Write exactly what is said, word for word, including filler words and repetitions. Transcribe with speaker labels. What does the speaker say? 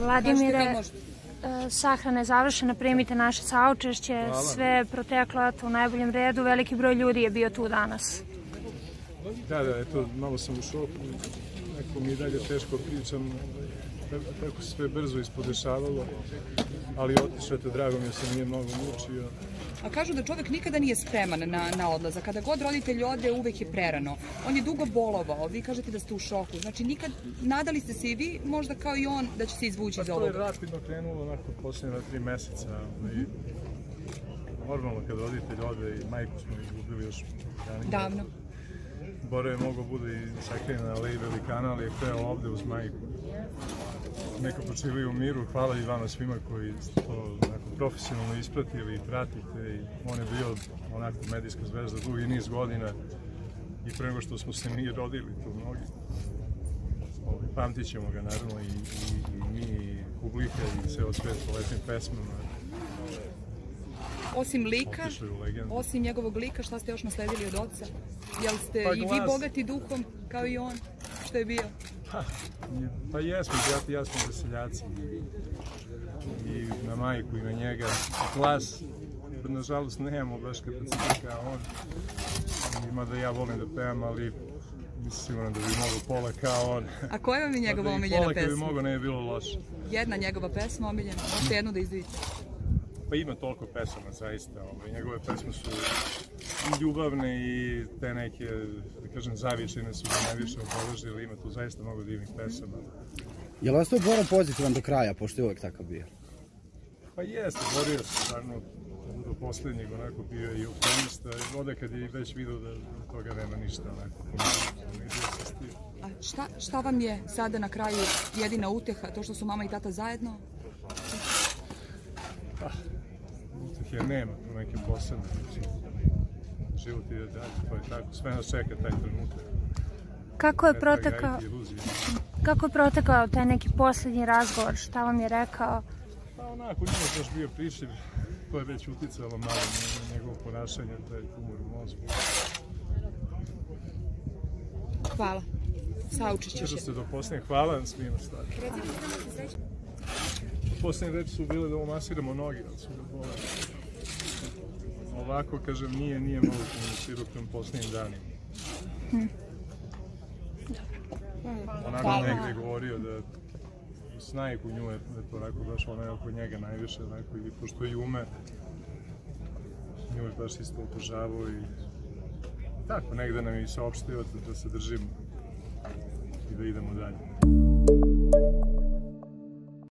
Speaker 1: Vladimire, sahrana je završena, primite naše saučešće, sve je proteklo u najboljem redu, veliki broj ljudi je bio tu danas.
Speaker 2: Da, da, eto, malo sam u šoku, neko mi dalje teško pričam, kako se sve brzo ispodešavalo, ali otišao te, drago mi je se nije mnogo mučio.
Speaker 3: A kažu da čovek nikada nije spreman na, na odlazak. Kada god roditelj ode, uvek je prerano. On je dugo bolovao, vi kažete da ste u šoku. Znači, nikad, nadali ste se i vi, možda kao i on, da će se izvući iz ovoga?
Speaker 2: Pa to je rapidno krenulo onako posljednja tri meseca. I normalno kad roditelj ode i majku smo izgubili još ranije.
Speaker 3: Davno.
Speaker 2: Boro je mogao bude i sakrijen na Aleji Velikana, ali je kreo ovde uz majku. Neko počivaju u miru, hvala i vama svima koji ste to profesionalno ispratili i pratite. On je bio onako medijska zvezda dugi niz godina i pre nego što smo se mi rodili tu mnogi. Pamtit ćemo ga naravno i mi, i publika i ceo svet po lepim pesmama.
Speaker 3: Osim lika, osim njegovog lika, šta ste još nasledili od oca? Jel ste i vi bogati duhom kao i on što je bio?
Speaker 2: Pa jesmo, brat i ja smo veseljaci. I na majku i na njega. Glas, nažalost, nemamo baš kapacitet kao on. Mada ja volim da pevam, ali nisam siguran da bi mogao pola kao on.
Speaker 3: A koja vam je njegova omiljena pesma?
Speaker 2: Pola kad bi mogao ne bi bilo loše.
Speaker 3: Jedna njegova pesma omiljena, možete jednu da izdvojite.
Speaker 2: Pa ima toliko pesama, zaista. Njegove pesme su ljubavne i te neke, da kažem, zavičajne su ga najviše obeležili. Ima tu zaista mnogo divnih pesama.
Speaker 4: Je li ostao Boro pozitivan do kraja, pošto je uvek takav bio?
Speaker 2: Pa jeste, borio se, stvarno, do poslednjeg onako bio i optimista. Onda kad je već vidio da toga nema ništa, onako,
Speaker 3: A šta, šta vam je sada na kraju jedina uteha, to što su mama i tata zajedno?
Speaker 2: Pa, utehe nema, tu neke posebne. Život ide dalje, to je tako, sve nas čeka taj trenutak.
Speaker 1: Kako je protekao, kako je protekao taj neki posljednji razgovor, šta vam je rekao?
Speaker 2: Pa onako, nije baš bio pričljiv, to je već uticalo malo na njegovo ponašanje, taj tumor u mozgu.
Speaker 3: Hvala. Saučešće još.
Speaker 2: Često ste do posljednje, hvala svima stvari. Posljednje reči su bile da omasiramo noge, ali su da bole. Ovako, kažem, nije, nije mogu komunicirati u posljednjim danima. Onako negdje je govorio da snajku nju je to onako baš ona je oko njega najviše, onako, i pošto i ume, nju je baš isto upožavao i tako negdje nam je i saopštio da se držimo i da idemo dalje.